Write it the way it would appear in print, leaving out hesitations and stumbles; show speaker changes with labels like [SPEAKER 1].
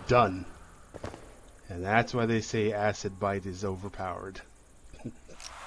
[SPEAKER 1] done. And that's why they say acid bite is overpowered.